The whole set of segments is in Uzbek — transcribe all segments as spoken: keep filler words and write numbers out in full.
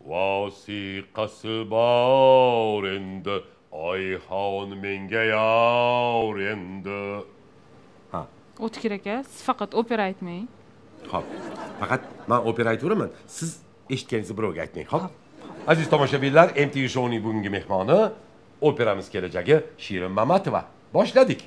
Vasiqasi bor endi, oyxon menga yor endi. Ha. O'tkir aka, siz faqat opera aytmang. Xo'p. Faqat men opera aytaveraman. Siz eshitganingizni birovga aytmang. Xo'p. Aziz tomoshabinlar, M T V shouning bugungi mehmoni operamiz kelajagi Shirin Mamatova. Boshladik.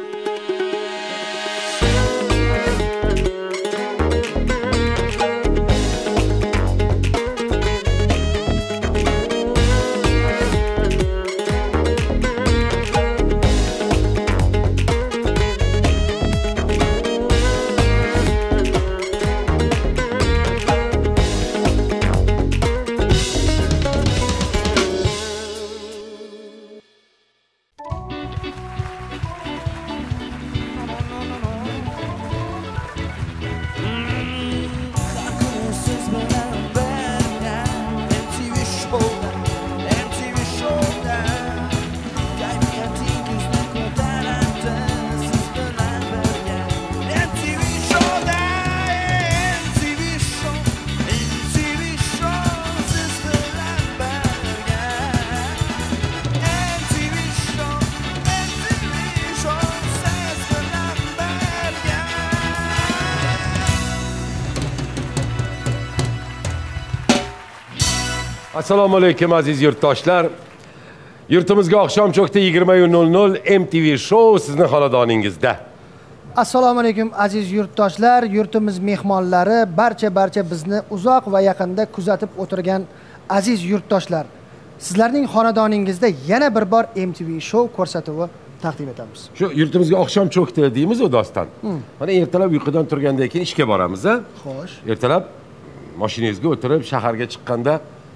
Assalomu alaykum aziz yurtdoshlar. Yurtimizga oqshom cho'kdi yigirma nol nol M T V show sizning xonadoningizda. Assalomu alaykum aziz yurtdoshlar, yurtimiz mehmonlari, barcha barcha bizni uzoq va yaqinda kuzatib o'tirgan aziz yurtdoshlar. Sizlarning xonadoningizda yana bir bor M T V show ko'rsatuvi taqdim etamiz. Shu yurtimizga oqshom cho'kdi deymiz u doston. Mana ertalab uyqudan turgandan keyin ishga boramiz a? Xo'sh. Ertalab mashinangizga o'tirib shaharga chiqqanda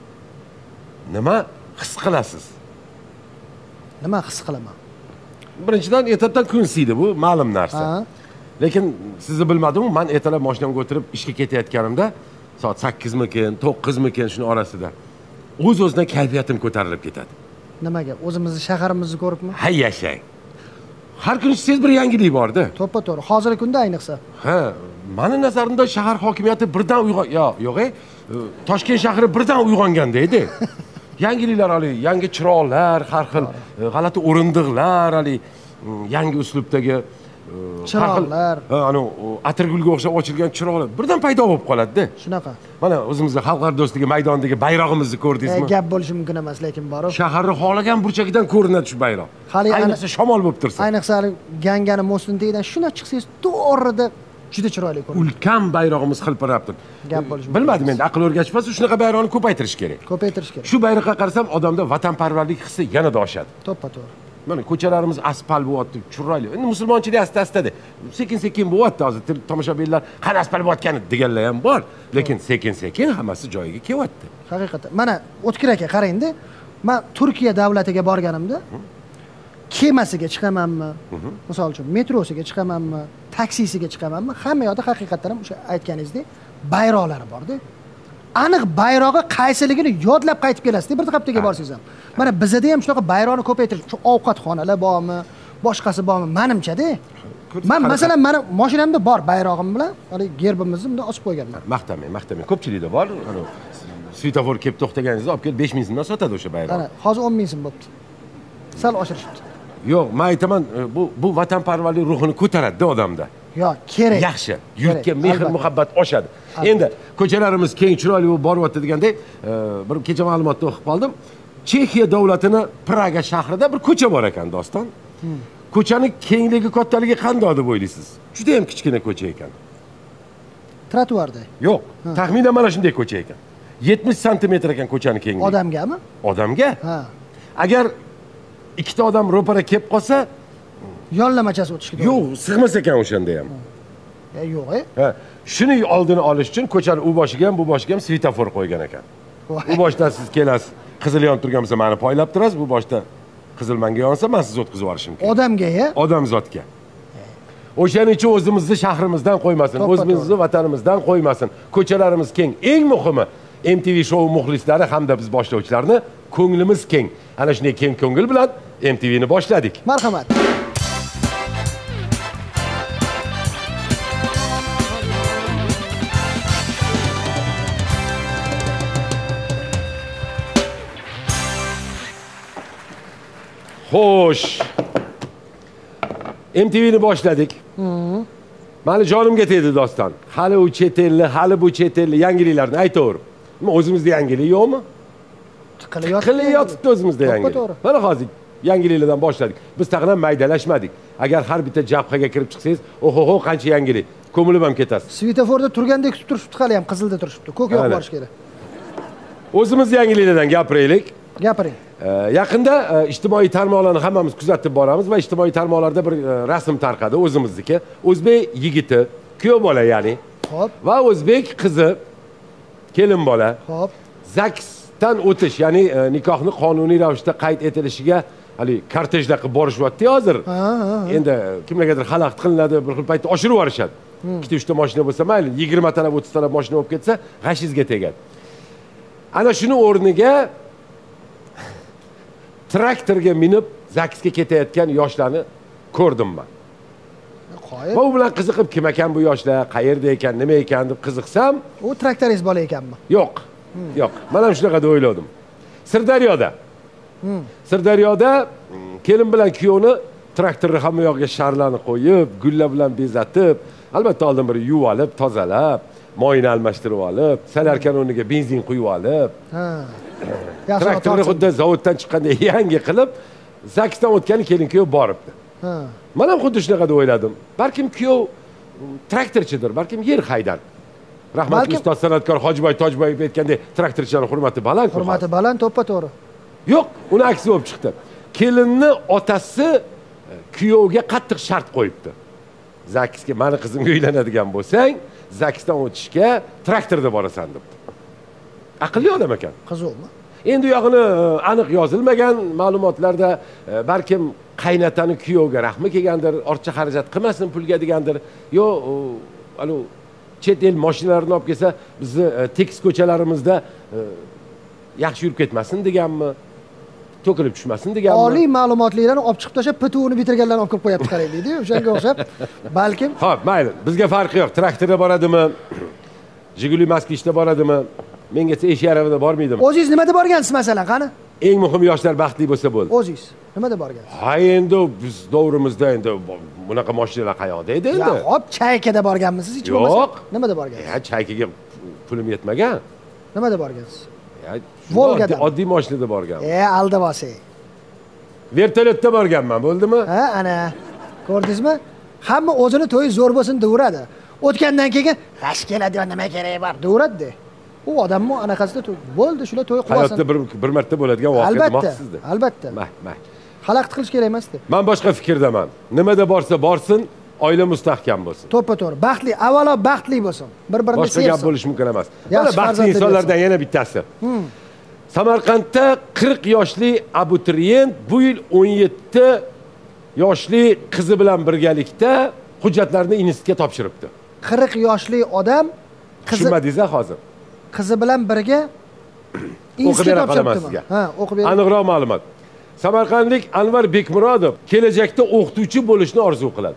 nima his qilasiz? Nima his qilaman? Birinchidan ertadan kun siydi, bu ma'lum narsa. Lekin sizni bilmadim, men ertalab mashinamga o'tirib ishga ketayotganimda soat sakkiz mikin, to'qqiz mikin shuni orasida o'z-o'zidan kayfiyatim ko'tarilib ketadi. Nimaga? O'zimizni shaharimizni ko'ribmi? Ha, yashang. Har kun siz bir yangilik bor-da. To'ppa-to'g'ri. Hozirgi kunda ayniqsa. Ha, meni nazarimda shahar hokimiyati birdan uyg'on, yo, yo'q-e, Toshkent shahri birdan uyg'onganda edi. Yangiliklar, hali yangi chiroqlar, har xil g'alati o'rindiqlar, hali yangi uslubdagi chiroqlar, ana atirgulga o'xshab ochilgan chiroqlar birdan paydo bo'lib qoladi-da. Shunaqa. Mana o'zimizning xalqlar do'stligi maydonidagi bayrog'imizni ko'rdingizmi? Gap bo'lishi mumkin emas, lekin bor. Shaharni xohlagan burchagidan ko'rinadi shu bayroq. Ayniqsa shamol bo'lib tursa. Ayniqsa Gangani mo'stindagidan shuna chiqsangiz to'g'rida juda chiroyli ko'rinadi. Ulkan bayrog'imiz xilpirab turibdi. Gap bo'lishi mumkin. Bilmadim endi, aql o'rgatishmasa shunaqa bayroqni ko'paytirish kerak. Ko'paytirish kerak. Shu bayroqqa qarasam odamda vatanparvarlik hissi yanada oshadi. To'ppa-to'g'ri. Mana ko'chalarimiz asfalt bo'lyapti, chiroyli. Endi musulmonchilik asta-astada, sekin-sekin bo'lyapti hozir. Tomoshabinlar qani asfalt bo'layotgani deganlar ham bor, lekin sekin-sekin hammasi joyiga kelyapti. Haqiqatan. Mana O'tkir aka qarang-da. Men Turkiya davlatiga borganimda kemasiga chiqamanmi? Misol uchun metrosiga chiqamanmi? Taksisiga chiqamanmi? Hamma yoqda haqiqatan ham o'sha aytganingizdek bayroqlari bor-da. Aniq bayrog'i qaysiligini yodlab qaytib kelasiz, bir haftaga borsangiz ham. Mana bizda ham shunaqa bayroqni ko'paytirish, shu ovqatxonalar bormi, boshqasi bormi? Menimcha-da. Men masalan meni mashinamda bor bayrog'im bilan, hali gerbimizni bundan osib qo'yganman. Maqtamang, maqtamang. Ko'pchilikda bor. Ana svetofor kelib to'xtaganingizda olib kelib besh ming so'mdan sotadi o'sha bayroq. Ana, hozir o'n ming so'm bo'pti. Sal oshirishibdi. Yo'q, men aytaman, bu bu vatanparvarlik ruhini ko'taradi-da odamda. Yo'q, kerak. Yaxshi. Yurtga mehr muhabbat oshadi. Endi ko'chalarimiz keng, chiroyli bo'lib boryapti degandek, bir kecha ma'lumotni o'qib qoldim. Chexiya davlatining Praga shahrida bir ko'cha bor ekan, doston. Ko'chaning kengligi, kattaligi qanday deb o'ylaysiz? Juda ham kichkina ko'cha ekan. Trotuarda? Yo'q, taxminan mana shunday ko'cha ekan. yetmish santimetr ekan ko'chaning kengligi. Odamgami? Odamga? Ha. Agar ikkita odam ro'para kelib qolsa, yonlamachasi o'tishi kerak. Yo'q, sig'mas ekan o'shanda ham. E, yo'q-e. Ha, shuni oldini olish uchun ko'chaning u boshiga ham, bu boshiga ham svetofor qo'ygan ekan. U boshdan siz kelasiz, qizil yonib turgan bo'lsa, meni poylab turasiz, bu boshda qizil menga yonsa, men sizni o'tkazib yuborishim kerak. Odamga-ya? Odamzodga. O'shaning uchun o'zimizni shahrimizdan qo'ymasin, o'zimizni vatanimizdan qo'ymasin. Ko'chalarimiz keng. Eng muhimi, M T V show muxlislari hamda biz boshlovchilarni ko'nglimiz keng. Ana shunday keng ko'ngil bilan M T Vni boshladik. Marhamat. Xo'sh. M T V'ni boshladik. Mani jonimga tegdi doston. Hali u chet elli, hali bu chet elli yangiliklarni aytaver. Nima o'zimizda yangilik yo'qmi? Qilyapti. Qilyapti o'zimizda yangilik. Mana hozir yangiliklardan boshladik. Biz taqlan maydalashmadik. Agar har bitta jabhaga kirib chiqsangiz, oho qancha yangilik. Ko'milib ham ketasiz. Svetoforda turgandek kutib turibdi, hali ham qizilda turibdi. Ko'k yo'q borish kerak. O'zimiz yangiliklardan gapiraylik. Gapiring. Yaqinda ijtimoiy tarmoqlarni hammamiz kuzatib boramiz va ijtimoiy tarmoqlarda bir rasm tarqadi o'zimizniki. O'zbek yigiti, kuyov bola ya'ni. Xo'p. Va o'zbek qizi, kelin bola. Xo'p. Zaksdan o'tish, ya'ni nikohni qonuniy ravishda qayd etilishiga hali kortejlar qilib borishyapti hozir. Endi kimlargadir xalaqit qilinadi, bir xil paytda oshirib yuborishadi. Ikkita uchta mashina bo'lsa mayli, yigirma talab, o'ttiz talab mashina bo'lib ketsa, g'ashingizga tegadi. Ana shuni o'rniga traktorga minib Zaksga ketayotgan yoshlarni ko'rdim men. Qoyil. Va u bilan qiziqib, kim ekan bu yoshlar, qayerda ekan, nima ekan deb qiziqsam, U traktorist bola ekanmi? yo'q. Yo'q. Men ham shunaqa deb o'yladim. Sirdaryoda. Sirdaryoda kelin bilan kuyovni traktorni hamma yog'iga sharlarni qo'yib, gullar bilan bezatib, albatta oldin bir yuvalib, tozalab, moyini almashtirib olib, salarkan o'rniga benzin quyib olib, Ha. traktorni xuddi zavoddan chiqqanday yangi qilib, Zaksdan o'tgan kelin kuyov boribdi. Ha. Men ham xuddi shunaqa deb o'yladim. Balkim kuyov traktorchidir, balkim yer haydar. Rahmatli ustoz san'atkor Hojiboy Tojboyev aytgandek, traktorchilarning hurmati baland. Hurmati baland, to'ppa to'g'ri. Yo'q, uni aksi bo'lib chiqdi. Kelinni otasi kuyovga qattiq shart qo'yibdi. Zaksga meni qizimga uylanadigan bo'lsang, Zaksdan o'tishga traktorda borasan debdi. Aqlli odam ekan. Qiziqmi? Endi u yog'ini aniq yozilmagan ma'lumotlarda balkim qaynatani kuyovga rahmi kelgandir, ortiqcha xarajat qilmasin pulga degandir. Yo, anu chet el mashinalarini olib kelsa, bizni tekis ko'chalarimizda yaxshi yurib ketmasin deganmi? To'kilib tushmasin deganmi? Oliy ma'lumotlilarni olib chiqib tashab, P T U'ni bitirganlarni olib kelib qo'yapti qarang deydi-yu, o'shanga o'xshab. Balkim. Xo'p, mayli. Bizga farqi yo'q. Traktorda boradimi? Jiguli Moskvichda boradimi? Menga ish yaravida bormaydimi? O'zingiz nimada borgansiz masalan, qani? Eng muhim yoshlar baxtli bo'lsa bo'ldi. O'zingiz nimada borgansiz? Ha, endi biz davrimizda endi bunaqa mashinalar qayoqda edi endi? Ya, hop, Chaykada borganmisiz hech bo'lmasa? Yo'q. Nimada borgansiz? Ya, Chaykaga pulim yetmagan. Nimada borgansiz? Ya, Volgada. Oddiy mashinada borganman. E, aldab olsang. Vertolyotda borganman, bo'ldimi? Ha, ana. Ko'rdingizmi? Hamma o'zini to'yi zo'r bo'lsin deveradi. O'tgandan keyin g'ash keladi, nima kerak bor deveradi. U odammi anaqasida bo'ldi, shular to'y qilsin. Hayotda bir bir marta bo'ladigan voqea demoqsizda. Albatta. Mah, mah. Xalaqit qilish kerak emas-da. Men boshqa fikrdaman. Nimada borsa borsin, oila mustahkam bo'lsin. To'ppa to'g'ri. Baxtli, avvalo baxtli bo'lsin. Bir-birini sevsin. Boshqa gap bo'lishi mumkin emas. Mana Yaxshi baxtli farzandli insonlardan yana bittasi. Samarqandda qirq yoshli abituriyent bu yil o'n yetti yoshli qizi bilan birgalikda hujjatlarini institutga topshiribdi. qirq yoshli odam qizi Tushunmadingiz-a hozir? qizi bilan birga O'qib bera qolaman sizga. Ha, o'qib bering. Aniqroq ma'lumot. Samarqandlik Anvar Bekmurodov kelajakda o'qituvchi bo'lishni orzu qiladi.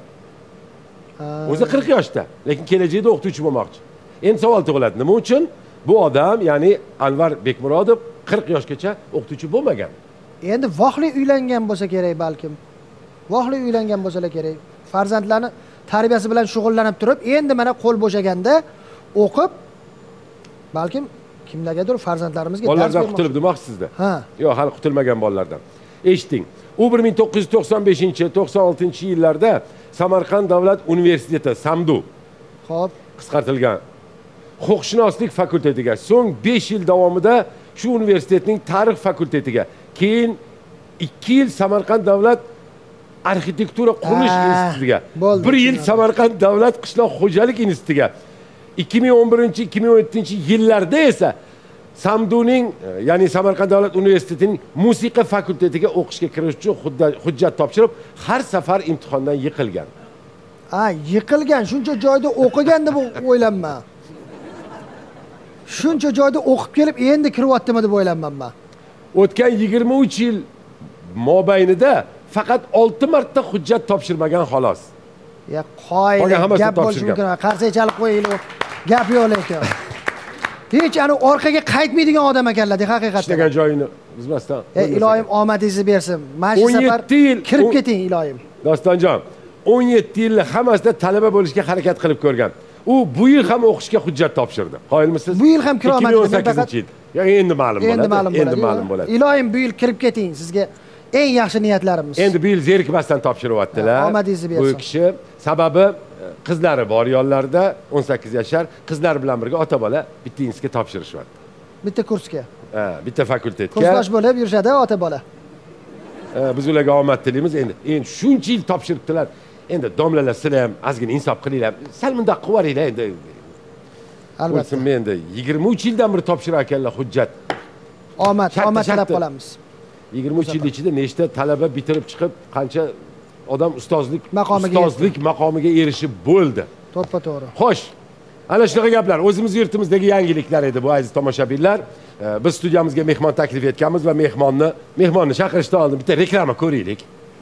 O'zi qirq yoshda, lekin kelajakda o'qituvchi bo'lmoqchi. Endi savol tug'iladi, nima uchun bu odam, ya'ni Anvar Bekmurodov qirq yoshgacha o'qituvchi bo'lmagan? Endi vohli uylangan bo'lsa kerak balkim. Vohli uylangan bo'lsalar kerak. Farzandlarni tarbiyasi bilan shug'ullanib turib, endi mana qo'l bo'shaganda o'qib balkim kimlargadir farzandlarimizga dars bermoqchi. Bolalardan qutulib demoqchisizda? Ha. Yo'q, hali qutulmagan bolalardan. Eshiting. U bir ming to'qqiz yuz to'qson beshinchi to'qson oltinchi yillarda Samarqand davlat universiteti Samdu, Xo'p, qisqartirilgan huquqshunoslik fakultetiga, so'ng besh yil davomida shu universitetning tarix fakultetiga, keyin ikki yil Samarqand davlat arxitektura qurilish institutiga, bir yil Samarqand davlat qishloq xo'jalik institutiga, ikki ming o'n birinchi ikki ming o'n yettinchi yillarda esa Samduning, ya'ni Samarqand davlat universitetining musiqa fakultetiga o'qishga kirish uchun hujjat topshirib, har safar imtihondan yiqilgan. Ha, yiqilgan, shuncha joyda o'qigan deb o'ylanma. Shuncha joyda o'qib kelib, endi kiryaptimi deb o'ylanman men. O'tgan yigirma uch yil mobaynida faqat olti marta hujjat topshirmagan xolos. Ya qoyil, gap bo'lishi mumkin. Qarsak chalib qo'yinglar. Gap yo'q lekin. Hech ani orqaga qaytmaydigan odam ekanlar-da haqiqatdan. ishlagan joyini bizmasdan. Ey iloyim omadingizni bersin. Mana shu o'n safar yetti yil kirib keting iloyim. Dostonjon, o'n yetti yil hammasida talaba bo'lishga harakat qilib ko'rgan. U bu yil ham o'qishga hujjat topshirdi. Qoyilmisiz? Bu yil ham kira olmadi. ikki ming o'n sakkizinchi yil. Ya endi ma'lum bo'ladi. Endi ma'lum bo'ladi. Endi ma'lum bo'ladi. Iloyim bu yil kirib keting. Sizga eng yaxshi niyatlarimiz. Endi bu yil zerikmasdan topshiryaptilar. Omadingizni bersin. Bu kishi sababi qizlari bor yonlarida o'n sakkiz yashar, qizlar bilan birga ota bola bitta institutga topshirishyapti. Bitta kursga. Ha, bitta fakultetga. Kursdosh bo'lib yurishadi ota bola. Biz ularga omad tilaymiz. Endi endi shuncha yil topshiribdilar. Endi domlalar sizlar ham ozgina insof qilinglar. Sal bunday qilib yuboringlar endi. Albatta. Men endi yigirma uch yildan beri topshirar ekanlar hujjat. Omad, omad tilab qolamiz. yigirma uch yil ichida nechta talaba bitirib chiqib, qancha odam ustozlik maqomiga ustozlik maqomiga erishib bo'ldi. To'ppa-to'g'ri. Xo'sh, ana shunaqa gaplar o'zimiz yurtimizdagi yangiliklar edi bu aziz tomoshabinlar. Biz studiyamizga mehmon taklif etganmiz va mehmonni mehmonni chaqirishdan oldin bitta reklama ko'raylik.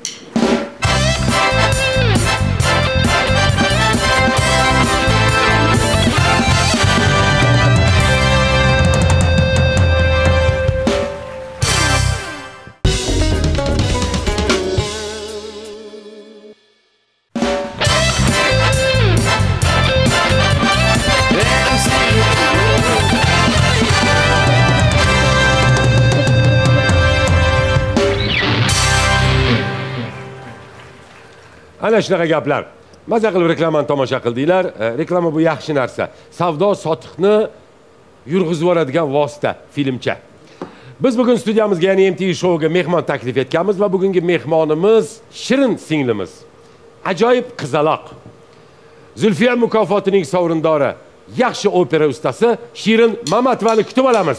Ana shunaqa gaplar. Maza qilib reklamani tomosha qildinglar. Reklama bu yaxshi narsa. Savdo sotiqni yurg'izib yuboradigan vosita, filmcha. Biz bugun studiyamizga, ya'ni M T V shouga mehmon taklif etganmiz va bugungi mehmonimiz Shirin singlimiz. Ajoyib qizaloq. Zulfiya mukofotining sovrindori, yaxshi opera ustasi Shirin Mamatovani kutib olamiz.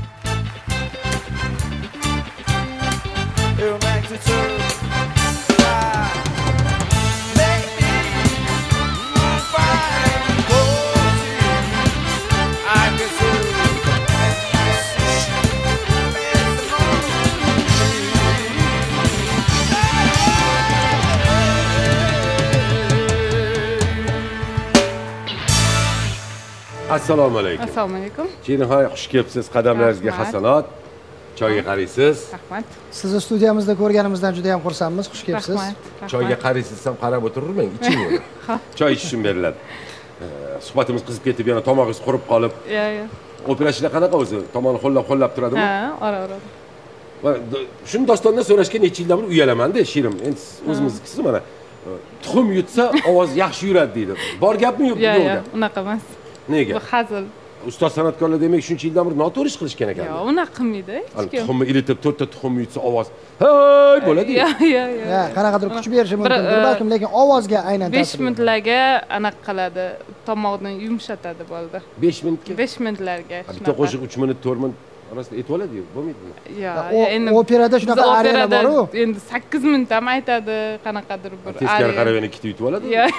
Assalomu alaykum. Assalomu alaykum. Shirinxoy, xush kelibsiz. Qadamlaringizga hasanot. Choyga qaraysiz. Rahmat. Sizni studiyamizda ko'rganimizdan juda ham xursandmiz. Xush kelibsiz. Rahmat. Choyga qaraysiz ham qarab o'tirmang, iching uni. Choy ichish uchun beriladi. Suhbatimiz qizib ketib, yana tomog'ingiz qurib qolib. Ya, ya. Operachilar qanaqa o'zi? Tomonni qo'llab-qo'llab turadimi? Ha, ora-ora. Va shuni dostondan so'rashga necha yildan beri uyalamanda, Shirin. Endi o'zimizniki mana tuxum yutsa ovoz yaxshi yuradi deydi. Bor gapmi yo'q? Ya, ya, unaqa emas. Nega? Bu hazil. Ustoz san'atkorlar demak shuncha yildan beri noto'g'ri ish qilishgan ekan. Yo'q, unaqa qilmaydi hech kim. Tuxumni ilitib, to'rtta tuxum yutsa ovoz hey bo'ladi. Ya, ya, ya. Ya, qanaqadir kuch berishi mumkin, balkim, lekin ovozga aynan ta'sir. besh minutlarga anaqa qiladi, tomoqni yumshatadi bo'ldi. besh minutga? besh minutlarga. Bitta qo'shiq uch minut, to'rt minut orasida aytib oladi-yu, bo'lmaydimi? Ya, endi operada shunaqa ariyalar bor-ku. Endi sakkiz minut ham aytadi, qanaqadir bir ariya. Teskari qarab yana ikkita yutib oladi. Ya.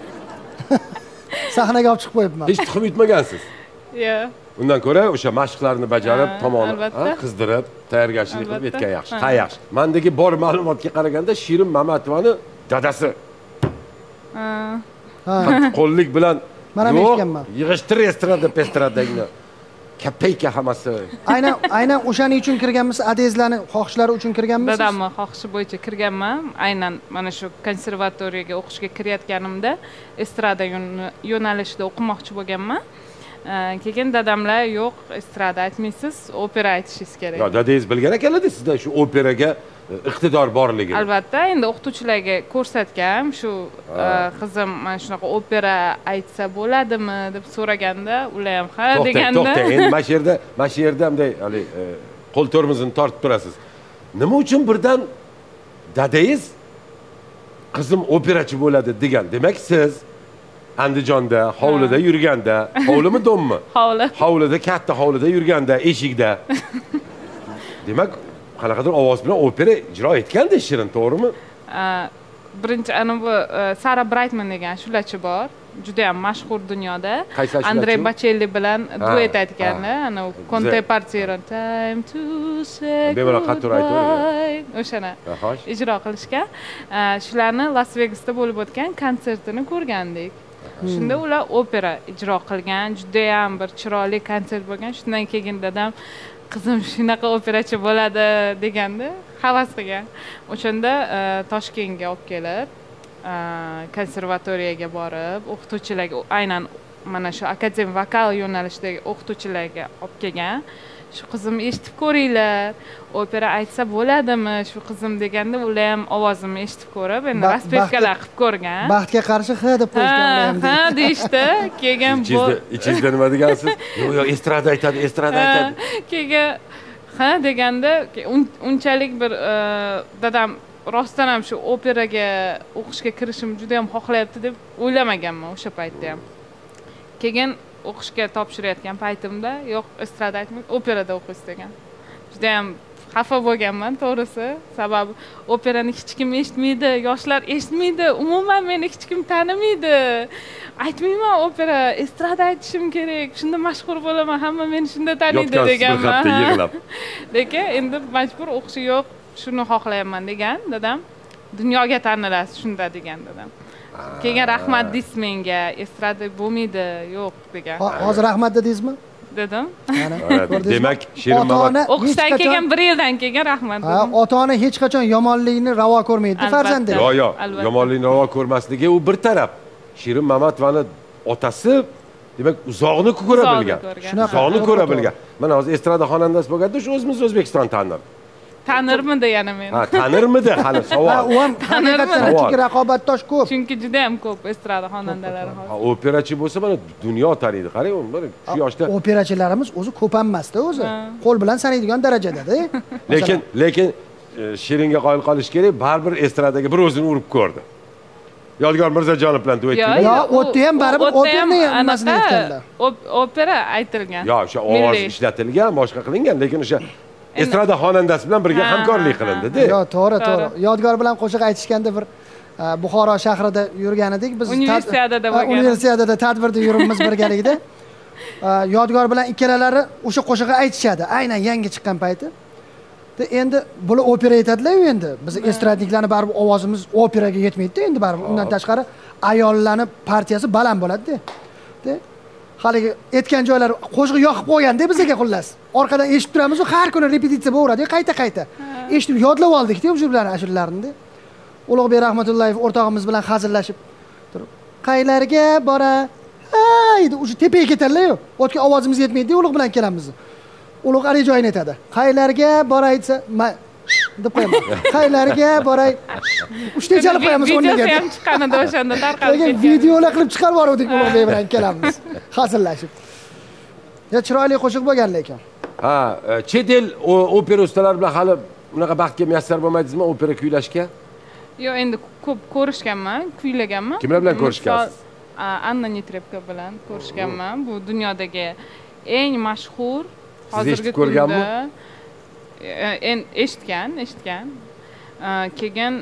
Sahnaga olib chiqib qo'yibman. Hech tuxum yutmagansiz. Ya. Undan ko'ra o'sha mashqlarni bajarib, tomonni albatta. qizdirib, tayyorgarchilik qilib Albatta. yetgan yaxshi. Ha, yaxshi. Mendagi bor ma'lumotga qaraganda Shirin Mamatovani dadasi. Ha. Qo'llik bilan Mana men eshitganman. Yig'ishtir estrada pestradagini. Kapayka hammasi. Aynan aynan o'shaning uchun kirganmisiz? Adezlarni xohishlari uchun kirganmisiz? Dadamni xohishi bo'yicha kirganman. Aynan mana shu konservatoriyaga o'qishga kirayotganimda estrada yo'nalishida o'qimoqchi bo'lganman. Keyin dadamlar yo'q, estrada aytmaysiz, opera aytishingiz kerak. Yo, dadangiz bilgan ekanlar-da sizda shu operaga iqtidor borligini. Albatta, endi o'qituvchilarga ko'rsatgan, shu qizim mana shunaqa opera aytsa bo'ladimi deb so'raganda, ular ham ha deganda. To'xta, endi mana shu yerda, mana shu yerda bunday, hali qo'l tormozini tortib turasiz. Nima uchun birdan dadangiz qizim operachi bo'ladi degan? Demak, siz Andijonda, hovlida yurganda, hovlimi do'mmi? Hovli. Hovlida, katta hovlida yurganda, eshikda. Demak, qanaqadir ovoz bilan opera ijro etganda Shirin, to'g'rimi? Birinchi ana bu Sara Brightman degan ashulachi bor. Juda ham mashhur dunyoda. Andrey Bocelli bilan duet aytganlar. Ana u Conte Partiro Time to say goodbye. O'shani ijro qilishgan. Shularni Las Vegasda bo'lib o'tgan konsertini ko'rgandik. Shunda ular opera ijro qilgan, juda ham bir chiroyli konsert bo'lgan. Shundan keyin dadam qizim shunaqa operachi bo'ladi deganda havas qilgan. O'shanda Toshkentga olib kelib, konservatoriyaga borib, o'qituvchilarga aynan mana shu akademik vokal yo'nalishidagi o'qituvchilarga olib kelgan. Shu qizim eshitib ko'ringlar, opera aytsa bo'ladimi shu qizim deganda ular ham ovozimni eshitib ko'rib, endi raspevkalar qilib ko'rgan. Baxtga qarshi ha deb qo'yishgan ular ham. Ha, deyishdi. Keyin bu ichingizda nima degansiz? Yo'q, yo'q, estrada aytadi, estrada aytadi. Keyin ha deganda unchalik bir dadam rostdan ham shu operaga o'qishga kirishim juda ham xohlayapti deb o'ylamaganman o'sha paytda ham. Keyin o'qishga topshirayotgan paytimda yo'q, estrada aytmang, operada o'qiysiz degan. Juda ham xafa bo'lganman, to'g'risi. Sababi operani hech kim eshitmaydi, yoshlar eshitmaydi, umuman meni hech kim tanimaydi. Aytmayman opera, estrada aytishim kerak. Shunda mashhur bo'laman, hamma meni shunda taniydi deganman. Lekin endi majbur o'qishi yo'q, shuni xohlayapman degan dadam. Dunyoga tanilasiz shunda degan dadam. Keyin rahmat deysiz menga, estrada bo'lmaydi, yo'q degan. Hozir rahmat dedingizmi? Dedim. Demak, Shirin Mamat o'qishdan keyin bir yildan keyin rahmat dedim. Ha, ota-ona hech qachon yomonlikni ravo ko'rmaydi farzandi. Yo'q, yo'q, yomonlikni ravo ko'rmasligi u bir taraf. Shirin Mamatovani otasi demak uzoqni ko'ra bilgan. Uzoqni ko'ra bilgan. Mana hozir estrada xonandasi bo'lganda shu o'zimiz O'zbekiston tanir. Tanirmidi yana meni? Ha, tanirmidi hali savol. Ha, u ham haqiqatan chunki raqobatdosh ko'p. Chunki juda ham ko'p estrada xonandalari hozir. Ha, operachi bo'lsa mana dunyo taniydi. Qarang, mana shu yoshda operachilarimiz o'zi ko'p emasda o'zi. Qo'l bilan sanaydigan darajada-da. Lekin, lekin Shiringa qoyil qolish kerak, baribir estradaga bir o'zini urib ko'rdi. Yodgor Mirzajonov bilan duet qilgan. Yo, o'tda ham baribir operani nimasini aytganlar. Opera aytilgan. Yo'q, o'sha ovoz ishlatilgan, boshqa qilingan, lekin o'sha estrada xonandasi bilan birga hamkorlik qilindi-da. Yo'q, to'g'ri, to'g'ri. Yodgor bilan qo'shiq aytishganda bir Buxoro shahrida yurgan edik. Biz universiadada bo'lgan. Universiadada tadbirda yuribmiz birgalikda. Yodgor bilan ikkalalari o'sha qo'shiqni aytishadi, aynan yangi chiqqan payti. Endi bular opera aytadilar-ku endi. Biz estradniklarni baribir ovozimiz operaga yetmaydi-da, endi baribir. Undan tashqari ayollarning partiyasi baland bo'ladi-da. Haligi aytgan joylari qo'shiq yoqib qo'yganda bizga xullas. Orqadan eshitib turamiz, har kuni repetitsiya bo'lardi, qayta-qayta. Eshitib yodlab oldik-da o'shalarni ashulalarni. Ulug'bek Rahmatullayev o'rtog'imiz bilan hazillashib turib, qaylarga bora? Hay, deb o'sha tepaga ketadilar-ku. O'tgan ovozimiz yetmaydi, Ulug' bilan kelamiz. Ulug' ari joyini aytadi. Qaylarga boray desa, deb qo'yaman. Qaylarga boray. Uchta chalib qo'yamiz o'rniga. Video ham chiqqanida o'shanda tarqalib ketgan. Videolar qilib chiqarib yubordik Ulug'bek bilan kelamiz. Hazillashib. Ya chiroyli qo'shiq bo'lgan lekin. Ha, chet el opera ustalari bilan hali unaqa baxtga muyassar bo'lmaydingizmi opera kuylashga? Yo'q, endi ko'p ko'rishganman, kuylaganman. Kimlar bilan ko'rishgansiz? Anna Netrebko bilan ko'rishganman. Bu dunyodagi eng mashhur hozirgi kunda eshitgan, eshitgan. Keyin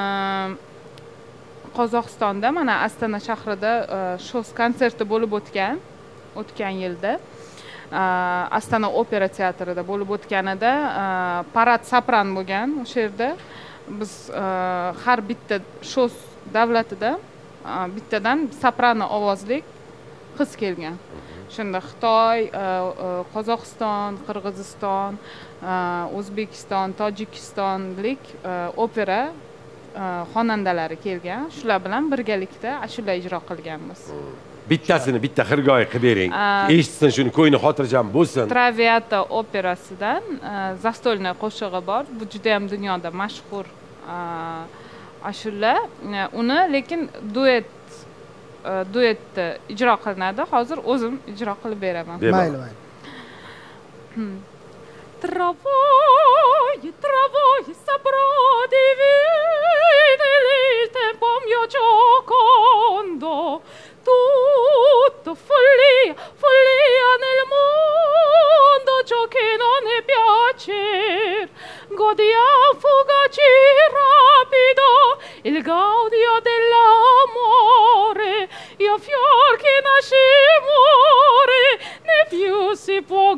Qozog'istonda mana Astana shahrida shows konserti bo'lib o'tgan, o'tgan yilda. Astana opera teatrida bo'lib o'tganida parad sopran bo'lgan o'sha yerda. Biz har bitta shows davlatida bittadan soprano ovozli qiz kelgan. Shunda Xitoy, Qozog'iston, Qirg'iziston, O'zbekiston, Tojikistonlik opera xonandalari kelgan. Shular bilan birgalikda ashula ijro qilganmiz. Bittasini bitta xirgoyi qilib bering. Eshitsin, shuni ko'ngli xotirjam bo'lsin. Traviata operasidan Zastolniy qo'shig'i bor. Bu juda ham dunyoda mashhur ashula. Uni lekin duet duetda ijro qilinadi. Hozir o'zim ijro qilib beraman. Mayli, mayli. Travai, travai, saprò divino il tempo mio giocondo. Tutto follia, follia nel mondo, ciò che non è piacer. Godiamo fugaci rapido il gaudio dell'amore. Io fior che nasce e muore, né più si può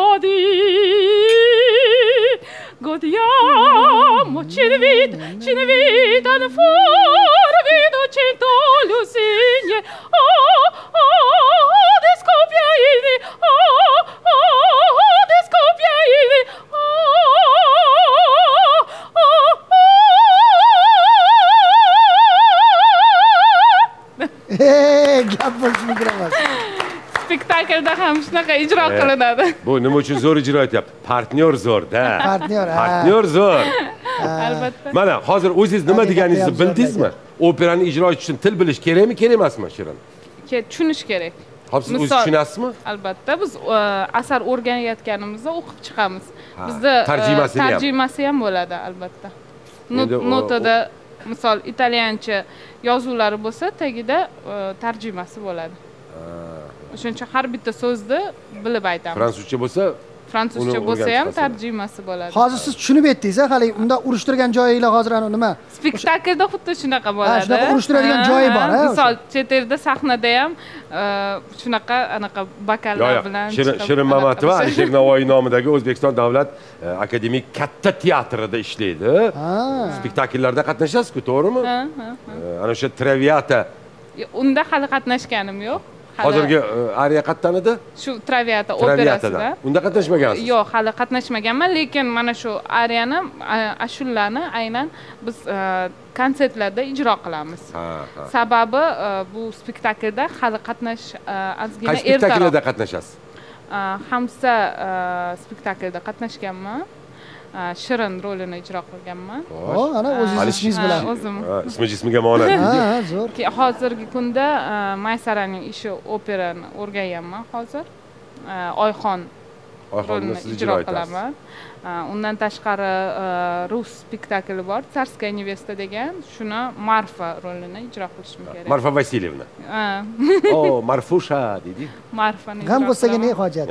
godere. Godiamoci di vita, ci di vita, fuori vedo cent'olio signe, oh, oh, de scoppiaini, oh, oh, de scoppiaini, oh, oh, Hey, gap bo'lishni kiramas. spektaklda ham shunaqa ijro qilinadi. Bu nima uchun zo'r ijro etyapti? Partnyor zo'r-da. Partnyor, ha. Partnyor zo'r. Albatta. Mana hozir o'zingiz nima deganingizni bildingizmi? Operani ijro etish uchun til bilish kerakmi, kerak emasmi, Shirin? Tushunish kerak. Hop, siz o'zingiz tushunasizmi? Albatta, biz asar o'rganayotganimizda o'qib chiqamiz. Bizda tarjimasi ham. tarjimasi ham bo'ladi, albatta. Notada misol italyancha yozuvlari bo'lsa, tagida tarjimasi bo'ladi. O'shuning uchun har bitta so'zni bilib aytamiz. Fransuzcha bo'lsa, fransuzcha bo'lsa ham tarjimasi bo'ladi. Hozir siz tushunib yetdingiz, hali unda urushtirgan joyinglar hozir ana nima? Spektaklda xuddi shunaqa bo'ladi. Ha, shunaqa urushtiradigan joyi bor, ha. Misol, chet elda sahnada ham shunaqa anaqa bakallar bilan Shirin Mamatova Alisher Navoiy nomidagi O'zbekiston Davlat akademik katta teatrida ishlaydi. Spektakllarda qatnashasiz-ku, to'g'rimi? Ha, ha. Ana o'sha Traviata. Unda hali qatnashganim yo'q. Hozirgi ariya qayerdan edi? Shu Traviata operasida. Unda qatnashmagansiz? Yo'q, hali qatnashmaganman, lekin mana shu ariyani, ashullarni aynan biz konsertlarda ijro qilamiz. Sababi bu spektaklda hali qatnash ozgina ertaroq. Qaysi spektaklda qatnashasiz? Hamsa spektaklda qatnashganman. Shirin rolini ijro qilganman. O, ana o'zingiz ismingiz bilan. O'zim. Ismi jismiga monand. Ha, zo'r. Hozirgi kunda Maysaraning ishi operani o'rganyapman hozir. Oyxon rolini ijro qilaman. Undan tashqari rus spektakli bor, Tsarskaya nevesta degan, shuni Marfa rolini ijro qilishim kerak. Marfa Vasilyevna. Ha. O, Marfusha dedi. Marfani. G'am bo'lsaga ne hojat?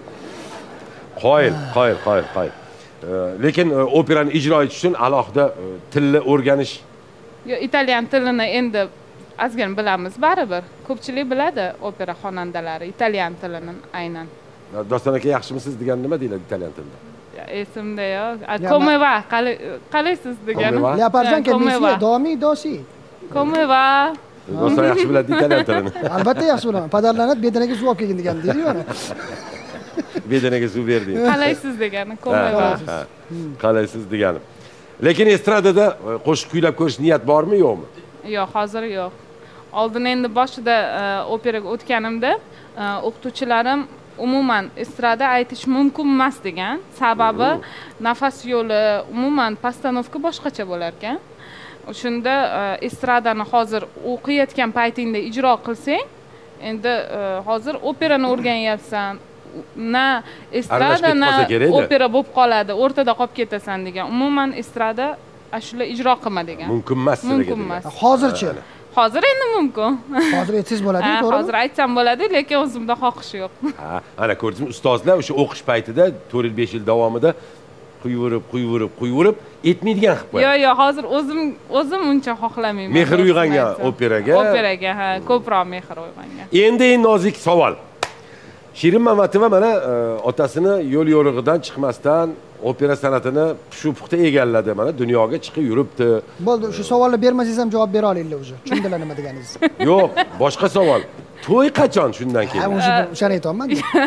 Qoyil, qoyil, qoyil, qoyil. Lekin operani ijro etish uchun alohida tilni o'rganish. Yo, italyan tilini endi ozgina bilamiz baribir. Ko'pchilik biladi opera xonandalari italyan tilini aynan. Doston aka, yaxshimisiz degan nima deyiladi italyan tilida? Esimda yo'q. Come va, qalaysiz degani. Leopardjon kelmaysiz, domiy dosi. Come va. Doston yaxshi biladi italyan tilini. Albatta yaxshi bilaman. Padarlanib bedanaga suv olib kelgin degan deydi yana. Bedanaga suv berdi. Qalaysiz degani, come va. Qalaysiz degani. Lekin estradada qo'shiq kuylab ko'rish niyat bormi, yo'qmi? Yo'q, hozir yo'q. Oldin endi boshida operaga o'tganimda o'qituvchilarim umuman estrada aytish mumkin emas degan. Sababi nafas yo'li, umuman postanovka boshqacha bo'lar ekan. O'shunda estradani hozir o'qiyotgan paytingda ijro qilsang, endi hozir operani o'rganyapsan, na estrada na opera bo'lib qoladi, o'rtada qolib ketasan degan. Umuman estrada ashula ijro qilma degan. Mumkin emas. Mumkin emas. Hozirchi. Hozir endi mumkin. Hozir aytsangiz bo'ladi, to'g'rimi? Hozir aytsam bo'ladi, lekin o'zimda xohish yo'q. Ha, ana ko'rdingizmi, ustozlar o'sha o'qish paytida to'rt yil besh yil davomida quyvirib, quyvirib, quyvirib etmaydigan qilib qo'yadi. Yo'q, yo'q, hozir o'zim o'zim uncha xohlamayman. Mehr uyg'ongan operaga. Operaga, ha, ko'proq mehr uyg'ongan. Endi eng nozik savol. Shirin Mamatova mana otasini yo'l yo'rig'idan chiqmasdan opera san'atini shu puxta egalladi, mana dunyoga chiqib yuribdi. Bo'ldi, shu savolni bermasangiz ham javob bera olinglar o'zi. Tushundilar nima deganingizni? Yo'q, boshqa savol. To'y qachon shundan keyin? Ha, o'sha o'shani aytolman.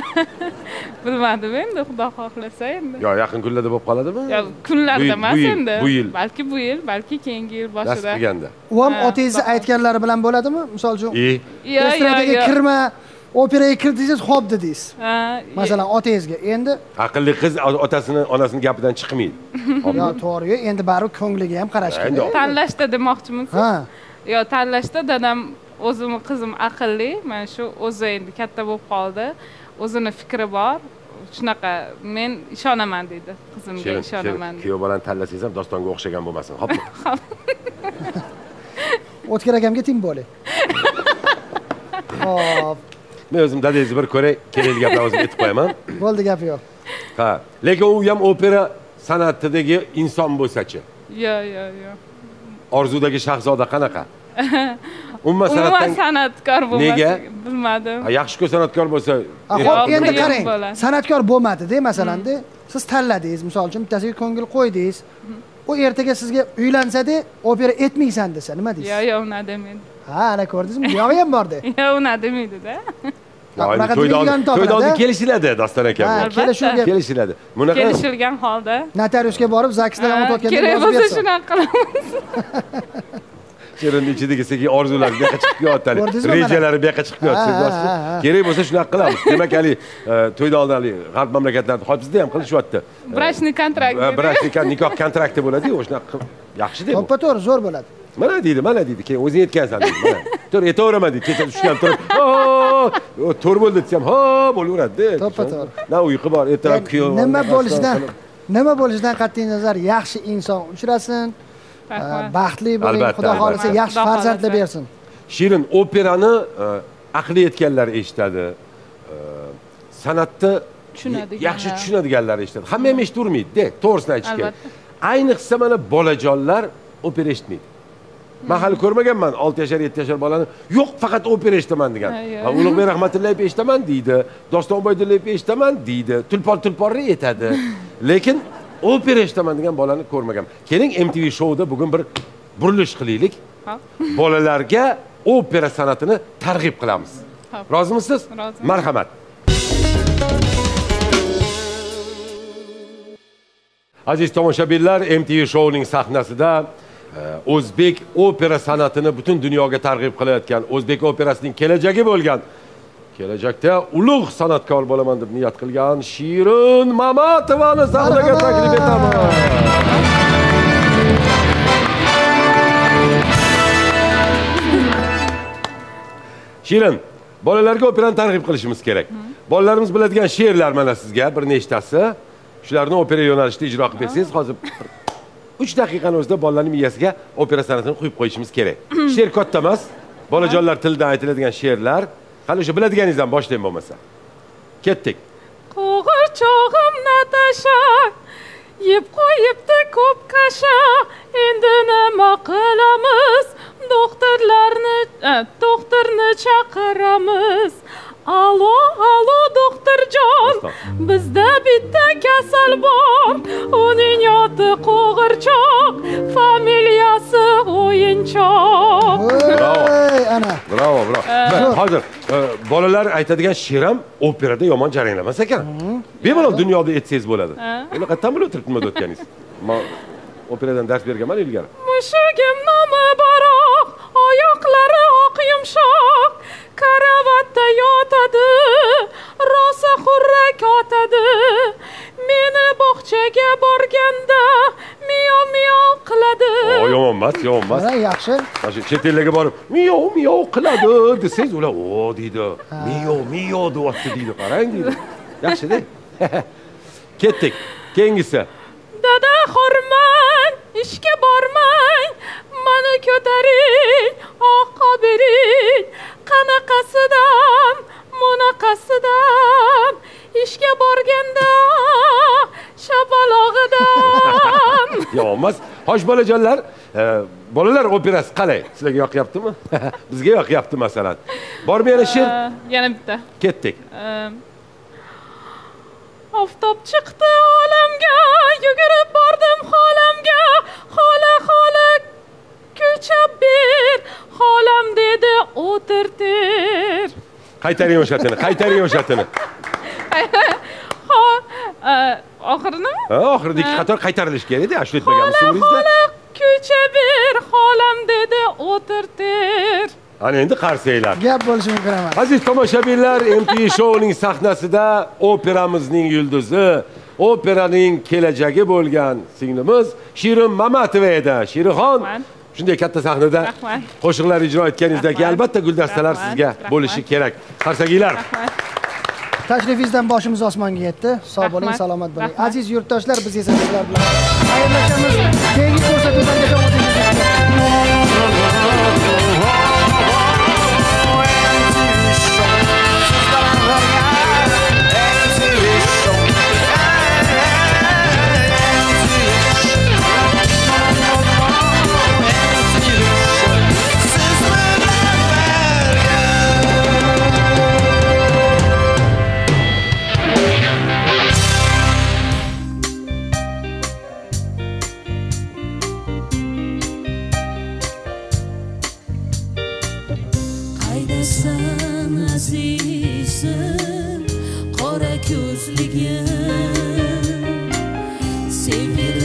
Bilmadim endi, xudo xohlasa endi. Yo, yaqin kunlarda bo'lib qoladimi? Yo, kunlarda emas endi. Bu yil. Balki bu yil, balki keyingi yil boshida. Nasib qilganda. U ham otangizni aytganlari bilan bo'ladimi? Misol uchun, E. estradaga kirma, operaga kir desangiz, xo'p dedingiz. Ha. Masalan, otangizga. Endi aqlli qiz otasini, onasining gapidan chiqmaydi. Yo, to'g'ri, endi baribir ko'ngliga ham qarash kerak. Tanlashda demoqchimisiz? Ha. Yo, tanlashda dadam o'zimni qizim aqlli, mana shu o'zi endi katta bo'lib qoldi. O'zini fikri bor. Shunaqa, men ishonaman deydi. Qizimga ishonaman. Kuyov bolani tanlasangiz ham Dostonga o'xshagan bo'lmasin, xo'pmi? O'tkir akamga teng bo'ling. Xo'p. Men o'zim dadangizni bir ko'ray, kerakli gaplarni o'zim aytib qo'yaman. Bo'ldi, gap yo'q. Ha, lekin u ham opera san'atidagi inson bo'lsa-chi? Yo'q, yo'q, yo'q. Orzudagi Shahzoda qanaqa? Umuman san'atdan Umuman san'atkor bo'lmasa, nega? Bilmadim. Yaxshi-ku san'atkor bo'lsa, Xo'p, endi qarang. San'atkor bo'lmadi-da, masalan-da, siz tanladingiz, misol uchun bittasiga ko'ngil qo'ydingiz. u ertaga sizga uylansada opera etmaysan desa nima deysiz? Yo'q, yo'q, uni demaydi. Ha, ana ko'rdingizmi? Buyog'i ham bordi. Yo'q, uni demaydi-da. To'yda oldin kelishiladi Doston aka. Ha, kelishuvga kelishiladi. Bunaqa kelishilgan holda notariusga borib zaksdan o'tayotganda kerak bo'lsa shunaqa qilamiz. Shirin ichidagi sekin orzular bu yoqqa chiqib kelyapti. Rejalari bu yoqqa chiqib kelyapti. Kerak bo'lsa shunaqa qilamiz. Demak, hali to'yda oldin hali g'arb mamlakatlarida hozirda ham qilishyapti. Brachniy kontrakt. Brachniy nikoh kontrakti bo'ladi-ku, shunaqa yaxshi deb. To'ppa-to'g'ri zo'r bo'ladi. Mana deydi, mana deydi. Keyin o'zing aytgansan deydi. Mana. To'g'ri, aytaveraman deydi. Kecha tushgan turib, "O, to'r bo'ldi" desam, "Ha, bo'laveradi" deb. To'ppa-to'g'ri. Na uyqu bor, ertalab kuyov. Nima bo'lishidan, nima bo'lishidan qat'iy nazar yaxshi inson uchrasin. Baxtli bo'ling, Xudo xolisa yaxshi farzandlar bersin. Shirin, operani aqli yetganlar eshitadi. San'atni tushunadigan, yaxshi tushunadiganlar eshitadi. Hamma ham eshitavermaydi-da, to'g'risini aytish kerak. Ayniqsa mana bolajonlar opera eshitmaydi. Men hali ko'rmaganman olti yashar, yetti yashar bolani, yo'q, faqat opera eshitaman degan. Ulug'bek Rahmatullayev eshitaman deydi, Doston Obaydullayev eshitaman deydi, tulpor-tulporni aytadi. Lekin opera eshitaman degan bolani ko'rmaganman. Keling, M T V showda bugun bir burilish qilaylik. Bolalarga opera san'atini targ'ib qilamiz. Rozimisiz? Rozi. Marhamat. Aziz tomoshabinlar, M T V showning sahnasida o'zbek opera san'atini butun dunyoga targ'ib qilayotgan, o'zbek operasining kelajagi bo'lgan, kelajakda ulug' san'atkor bo'laman deb niyat qilgan Shirin Mamatovani sahnaga taklif etaman. Shirin, bolalarga operani targ'ib qilishimiz kerak. Bolalarimiz biladigan she'rlar mana sizga bir nechtasi. Shularni opera yo'nalishida ijro qilib bersangiz, hozir uch daqiqani o'zida bolalarning miyasiga opera san'atini quyib qo'yishimiz kerak. She'r katta emas, bolajonlar tilidan aytiladigan she'rlar. Qani o'sha biladiganingizdan boshlang bo'lmasa. Ketdik. Qo'g'irchog'im Natasha, yeb qo'yibdi ko'p kasha, endi nima qilamiz? Doktorlarni, doktorni chaqiramiz. Alo, alo doktorjon, bizda bitta kasal bor, uning oti qo'g'irchoq, familiyasi o'yinchoq. Bravo. Ana. Bravo, bravo. Hozir bolalar aytadigan she'r ham operada yomon jaranglamas ekan. Bemalol dunyoda aytsangiz bo'ladi. Uni qayerdan bilib o'tirib nima o'tganingiz? Men operadan dars berganman ilgari. Mushugim nomi baroq, oyoqlari oq yumshoq, karavatda yotadi, rosa xurrak otadi. Meni bog'chaga borganda miyav miyav qiladi. O, yomon emas, yomon emas. Mana yaxshi. Mana chet ellarga borib, miyav miyav qiladi desangiz, ular o deydi. Miyav miyav deyapti deydi, qarang deydi. Yaxshi-da. Ketdik. Keyingisi. Dada xorman, ishga bormang, mani ko'taring, oqqa bering, qanaqasidan, bunaqasidan, ishga borganda shabalog'idan. Yo'qmas. Xo'sh bolajonlar, bolalar operasi qalay? Sizlarga yoqyaptimi? Bizga yoqyapti masalan. Bormi yana she'r? Yana bitta. Ketdik. Oftob chiqdi olamga, yugurib bordim xolamga, xola xola ko'chab ber, xolam dedi o'tirtir. Qaytaring o'shatini, qaytaring o'shatini. Ha, oxirini? Ha, oxirida ikki qator qaytarilish kerak-da, shu aytmaganmiz so'ngizda. Xola ko'chab ber, xolam dedi o'tirtir. Ana endi qarsanglar. Gap bo'lishi mumkin emas. Aziz tomoshabinlar, M T V showning sahnasida operamizning yulduzi, operaning kelajagi bo'lgan singlimiz Shirin Mamatova edi. Shirixon, shunday katta sahnada qo'shiqlar ijro etganingizdagi albatta guldastalar sizga bo'lishi kerak. Qarsanglar. Tashrifingizdan boshimiz osmonga yetdi. Sog' bo'ling, salomat bo'ling. Aziz yurtdoshlar, biz esa sizlar bilan xayrlashamiz. Keyingi ko'rsatuvlarga take it